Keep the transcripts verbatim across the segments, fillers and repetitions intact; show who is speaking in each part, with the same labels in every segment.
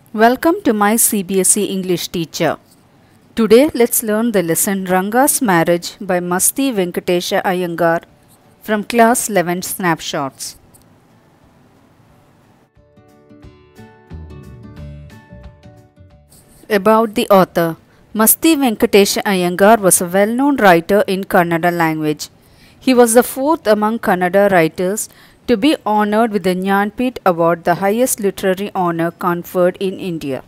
Speaker 1: Welcome to my C B S E English teacher. Today let's learn the lesson Ranga's Marriage by Masti Venkatesha Iyengar from class eleven Snapshots. About the author. Masti Venkatesha Iyengar was a well-known writer in Kannada language. He was the fourth among Kannada writers to be honored with the Jnanpith Award, the highest literary honor conferred in India.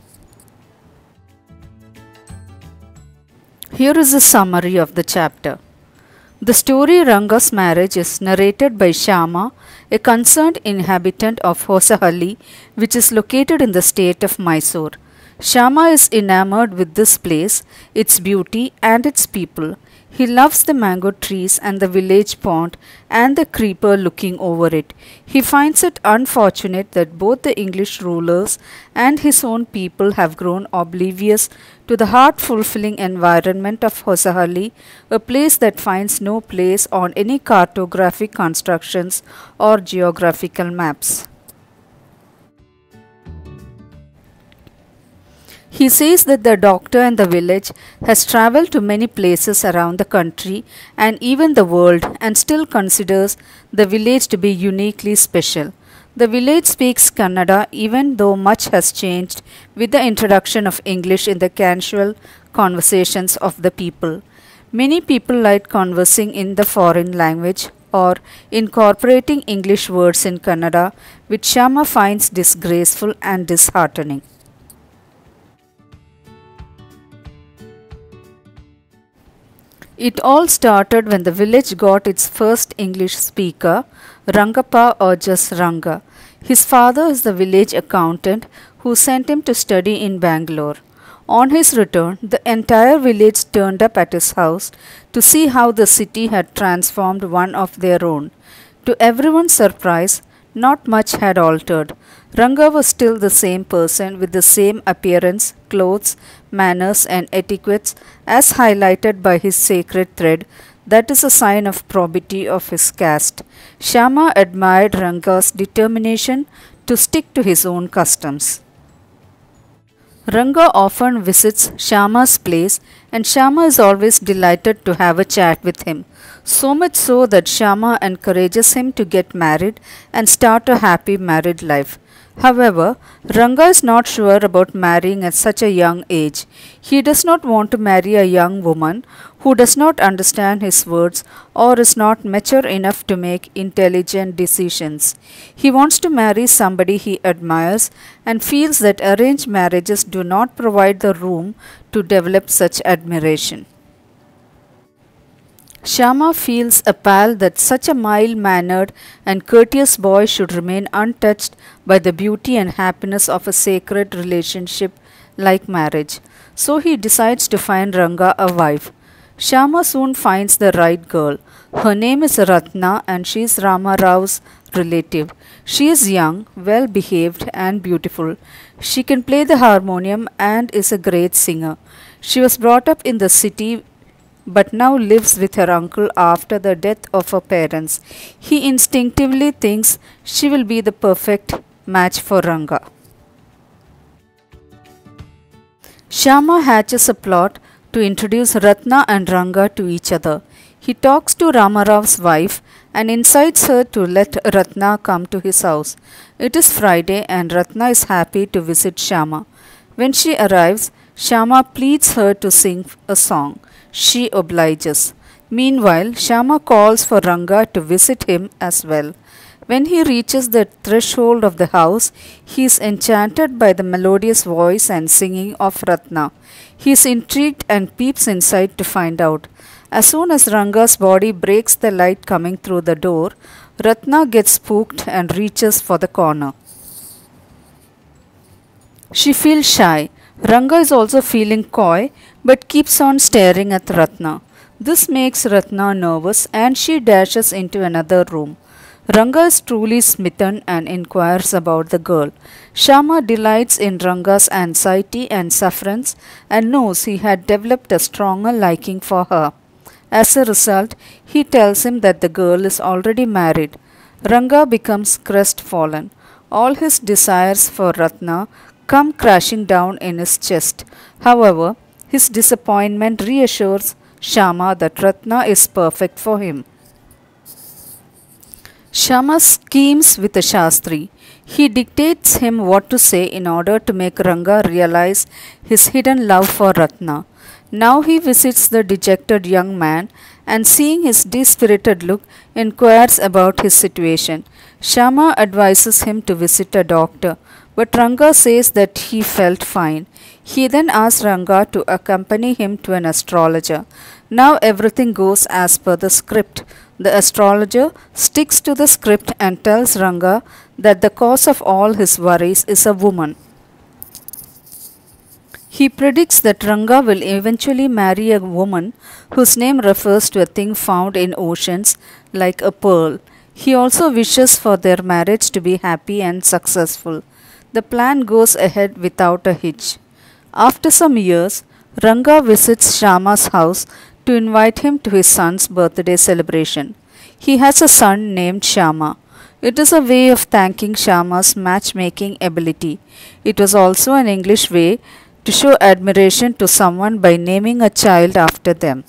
Speaker 1: Here is a summary of the chapter. The story Ranga's Marriage is narrated by Shyama, a concerned inhabitant of Hosahalli, which is located in the state of Mysore. Shyama is enamored with this place, its beauty and its people. He loves the mango trees and the village pond and the creeper looking over it. He finds it unfortunate that both the English rulers and his own people have grown oblivious to the heart-fulfilling environment of Hosahalli, a place that finds no place on any cartographic constructions or geographical maps. He says that the doctor in the village has travelled to many places around the country and even the world and still considers the village to be uniquely special. The village speaks Kannada even though much has changed with the introduction of English in the casual conversations of the people. Many people like conversing in the foreign language or incorporating English words in Kannada, which Shyama finds disgraceful and disheartening. It all started when the village got its first English speaker, Rangappa or just Ranga. His father is the village accountant who sent him to study in Bangalore. On his return, the entire village turned up at his house to see how the city had transformed one of their own. To everyone's surprise, not much had altered. Ranga was still the same person with the same appearance, clothes, manners and etiquettes as highlighted by his sacred thread, that is a sign of probity of his caste. Shyama admired Ranga's determination to stick to his own customs. Ranga often visits Shyama's place and Shyama is always delighted to have a chat with him. So much so that Shyama encourages him to get married and start a happy married life. However, Ranga is not sure about marrying at such a young age. He does not want to marry a young woman who does not understand his words or is not mature enough to make intelligent decisions. He wants to marry somebody he admires and feels that arranged marriages do not provide the room to develop such admiration. Shyama feels appalled that such a mild-mannered and courteous boy should remain untouched by the beauty and happiness of a sacred relationship like marriage. So he decides to find Ranga a wife. Shyama soon finds the right girl. Her name is Ratna and she is Rama Rao's relative. She is young, well-behaved and beautiful. She can play the harmonium and is a great singer. She was brought up in the city but now lives with her uncle after the death of her parents. He instinctively thinks she will be the perfect match for Ranga. Shyama hatches a plot to introduce Ratna and Ranga to each other. He talks to Ramarao's wife and incites her to let Ratna come to his house. It is Friday and Ratna is happy to visit Shyama. When she arrives, Shyama pleads her to sing a song. She obliges. Meanwhile, Shyama calls for Ranga to visit him as well. When he reaches the threshold of the house, he is enchanted by the melodious voice and singing of Ratna. He is intrigued and peeps inside to find out. As soon as Ranga's body breaks the light coming through the door, Ratna gets spooked and reaches for the corner. She feels shy. Ranga is also feeling coy but keeps on staring at Ratna. This makes Ratna nervous and she dashes into another room. Ranga is truly smitten and inquires about the girl. Shyama delights in Ranga's anxiety and sufferance and knows he had developed a stronger liking for her. As a result, he tells him that the girl is already married. Ranga becomes crestfallen. All his desires for Ratna come crashing down in his chest. However, his disappointment reassures Shyama that Ratna is perfect for him. Shyama schemes with the Shastri. He dictates him what to say in order to make Ranga realize his hidden love for Ratna. Now he visits the dejected young man and, seeing his dispirited look, inquires about his situation. Shyama advises him to visit a doctor, but Ranga says that he felt fine. He then asks Ranga to accompany him to an astrologer. Now everything goes as per the script. The astrologer sticks to the script and tells Ranga that the cause of all his worries is a woman. He predicts that Ranga will eventually marry a woman whose name refers to a thing found in oceans like a pearl. He also wishes for their marriage to be happy and successful. The plan goes ahead without a hitch. After some years, Ranga visits Shyama's house to invite him to his son's birthday celebration. He has a son named Shyama. It is a way of thanking Shyama's matchmaking ability. It was also an English way to show admiration to someone by naming a child after them.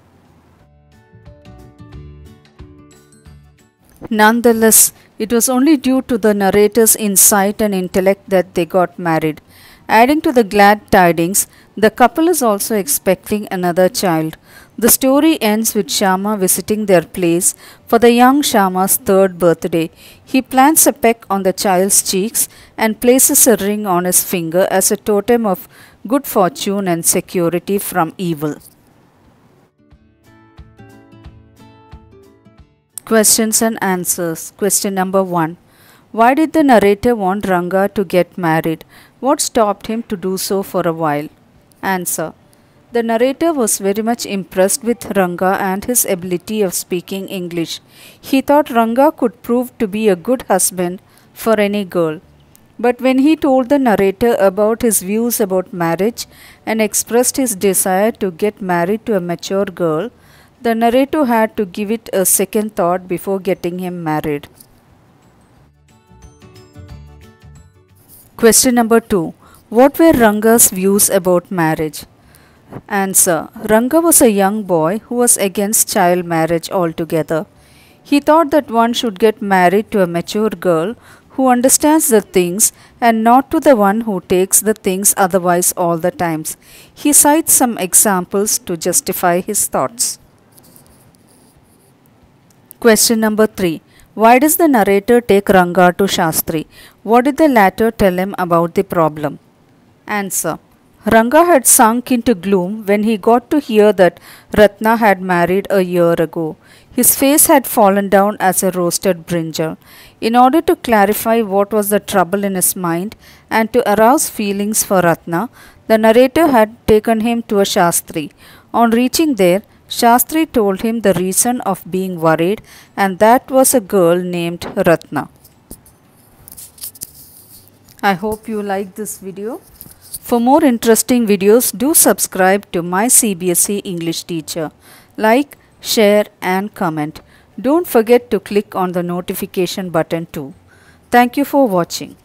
Speaker 1: Nonetheless, it was only due to the narrator's insight and intellect that they got married. Adding to the glad tidings, the couple is also expecting another child. The story ends with Shyama visiting their place for the young Shyama's third birthday. He plants a peck on the child's cheeks and places a ring on his finger as a totem of good fortune and security from evil. Questions and answers. Question number one. Why did the narrator want Ranga to get married? What stopped him to do so for a while? Answer. The narrator was very much impressed with Ranga and his ability of speaking English. He thought Ranga could prove to be a good husband for any girl. But when he told the narrator about his views about marriage and expressed his desire to get married to a mature girl, the narrator had to give it a second thought before getting him married. Question number two. What were Ranga's views about marriage? Answer. Ranga was a young boy who was against child marriage altogether. He thought that one should get married to a mature girl who understands the things and not to the one who takes the things otherwise all the times. He cites some examples to justify his thoughts. Question number three. Why does the narrator take Ranga to Shastri? What did the latter tell him about the problem? Answer. Ranga had sunk into gloom when he got to hear that Ratna had married a year ago. His face had fallen down as a roasted brinjal. In order to clarify what was the trouble in his mind and to arouse feelings for Ratna, the narrator had taken him to a Shastri. On reaching there, Shastri told him the reason of being worried, and that was a girl named Ratna. I hope you liked this video. For more interesting videos, do subscribe to My C B S E English Teacher. Like, share and comment. Don't forget to click on the notification button too. Thank you for watching.